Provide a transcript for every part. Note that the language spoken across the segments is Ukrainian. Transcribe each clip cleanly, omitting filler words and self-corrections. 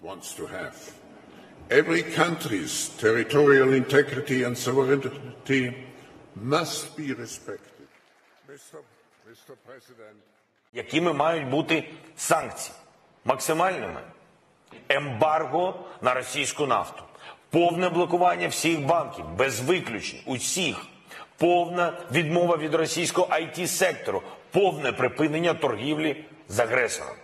wants to have. Every country's territorial integrity and sovereignty must be respected. Mr. President. Якими мають бути санкції? Максимальними? Ембарго на російську нафту. Повне блокування всіх банків, без виключень, усіх. Повна відмова від російського IT-сектору. Повне припинення торгівлі з агресором.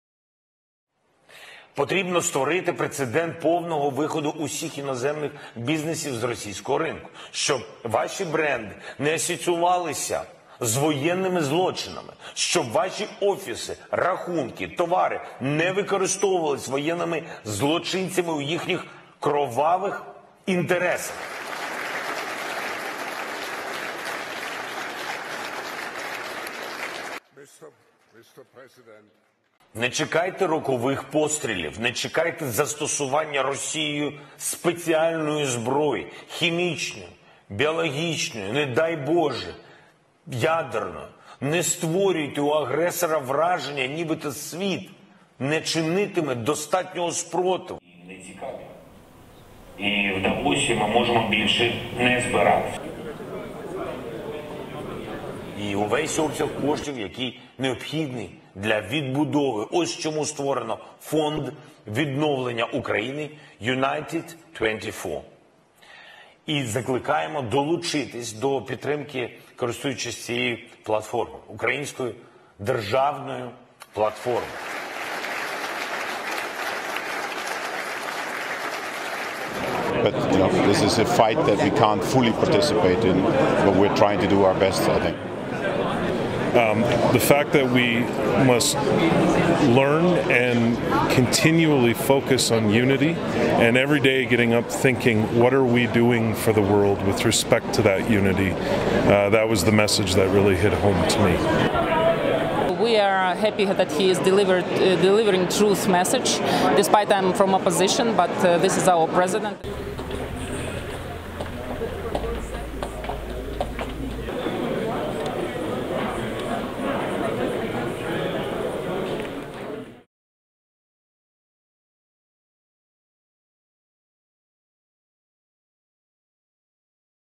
Потрібно створити прецедент повного виходу усіх іноземних бізнесів з російського ринку, щоб ваші бренди не асоціювалися з воєнними злочинами, щоб ваші офіси, рахунки, товари не використовувалися воєнними злочинцями у їхніх кровавих інтересах. Mr. President. Не чекайте рокових пострілів, не чекайте застосування Росією спеціальної зброї, хімічної, біологічної, не дай Боже, ядерної. Не створюйте у агресора враження, нібито світ не чинитиме достатнього спротиву. Не цікаві. І в Давосі ми можемо більше не збиратися. І увесь обсяг коштів, який необхідний для відбудови. Ось чому створено фонд відновлення України United 24. І закликаємо долучитись до підтримки, користуючись цією платформою, українською державною платформою. But this is a fight that we can't fully participate in, but we're trying to do our best, I think. The fact that we must learn and continually focus on unity, and every day getting up thinking, what are we doing for the world with respect to that unity? That was the message that really hit home to me. We are happy that he is delivering truth message, despite I'm from opposition, but this is our president.